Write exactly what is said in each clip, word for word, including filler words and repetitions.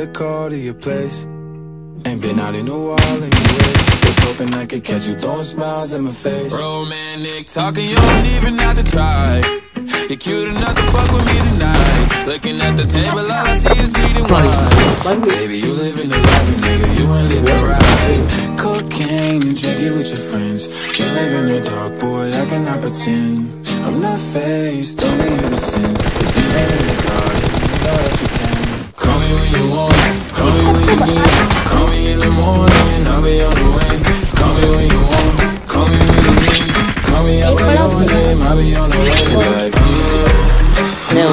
a call to your place. Ain't been out in a while anyway. Was hoping I could catch you throwing smiles in my face. Romantic talking, you don't even have to try. You're cute enough to fuck with me tonight. Looking at the table, all I see is bleeding wine. Baby, you living the life, and nigga, you ain't living right. Cocaine and drinking with your friends. You live in the dark, boy, I cannot pretend. I'm not faced, only you to sin. If you ain't in the garden, you know that you can. Call me when you want, call me when you need. Call me in the morning, I'll be on the way. Call me when you want, call me when you need. Call me out by your name, I'll be on the way. Like, No,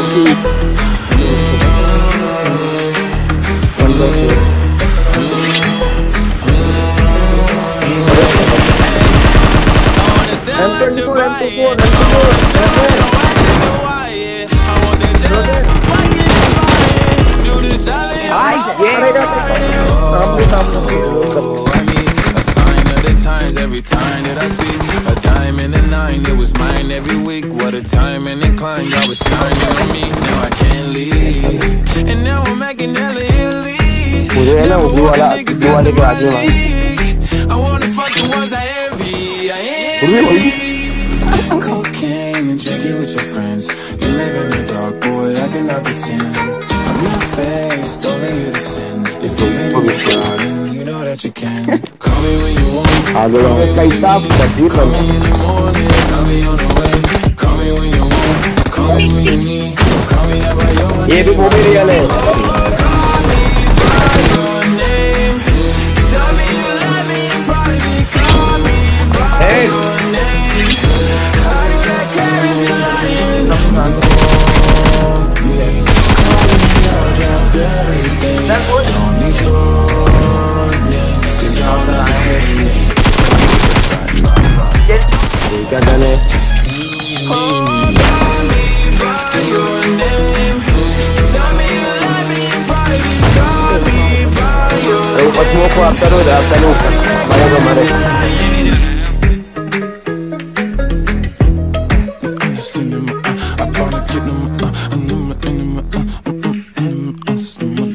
every time that I speak, a diamond and a nine, it was mine every week. What a time and incline, y'all was shining on me. Now I can't leave, and now I'm making hella Italy. Never want the niggas that's in my league. I wanna fuck the ones I envy, I envy. Cocaine and drinking with your friends. You live in the dark, boy, I cannot pretend. I'm not faced, only you to sin. If you're in the garden, you know that you can. Call me when you want. Call me when you need. Call me in the morning, I'll be on the way. Call me when you want. Call me when you need. Call me out by your name. ये भी movie real है. Call me by your name. Tell me you love me in private. Call me by your name. How do I care if you're lying? Want me? Call me, I'll drop everything. Don't need your name, 'cause y'all not hating. क्या जाने? Oh, call me by your name. Tell me you love me in private. Call me by your name. Pas mau aku after udah after lu. Mana kemarin? I wanna get them, uh, and them, and them, uh, uh, uh, uh, uh, uh, uh, uh,